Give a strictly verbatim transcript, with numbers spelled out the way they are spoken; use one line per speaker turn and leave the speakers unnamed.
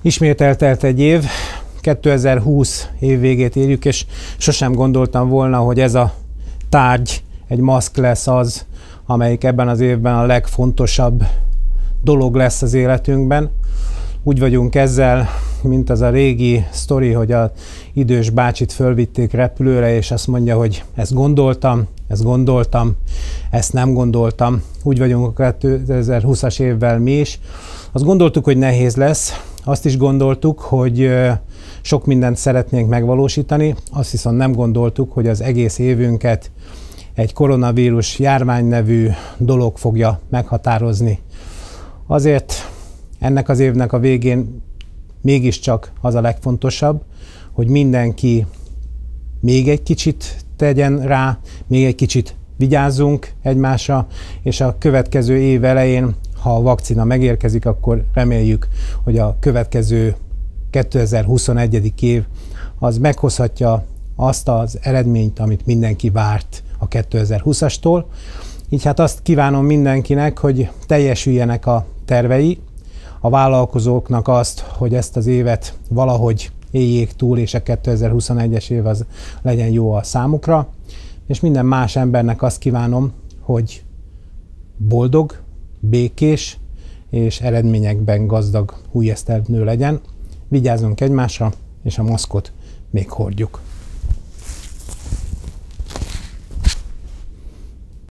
Ismét eltelt egy év, kétezer-húsz év végét érjük, és sosem gondoltam volna, hogy ez a tárgy, egy maszk lesz az, amelyik ebben az évben a legfontosabb dolog lesz az életünkben. Úgy vagyunk ezzel, mint az a régi sztori, hogy az idős bácsit fölvitték repülőre, és azt mondja, hogy ezt gondoltam, ezt gondoltam, ezt nem gondoltam. Úgy vagyunk a kétezer-húszas évvel mi is. Azt gondoltuk, hogy nehéz lesz, azt is gondoltuk, hogy sok mindent szeretnénk megvalósítani, azt viszont nem gondoltuk, hogy az egész évünket egy koronavírus járvány nevű dolog fogja meghatározni. Azért ennek az évnek a végén mégiscsak az a legfontosabb, hogy mindenki még egy kicsit tegyen rá, még egy kicsit vigyázzunk egymásra, és a következő év elején, ha a vakcina megérkezik, akkor reméljük, hogy a következő kétezer-huszonegy. év az meghozhatja azt az eredményt, amit mindenki várt a kétezer-húszastól. Így hát azt kívánom mindenkinek, hogy teljesüljenek a tervei, a vállalkozóknak azt, hogy ezt az évet valahogy éljék túl, és a kétezer-huszonegyes év az legyen jó a számukra. És minden más embernek azt kívánom, hogy boldog, békés és eredményekben gazdag új esztendő legyen. Vigyázzunk egymásra, és a maszkot még hordjuk.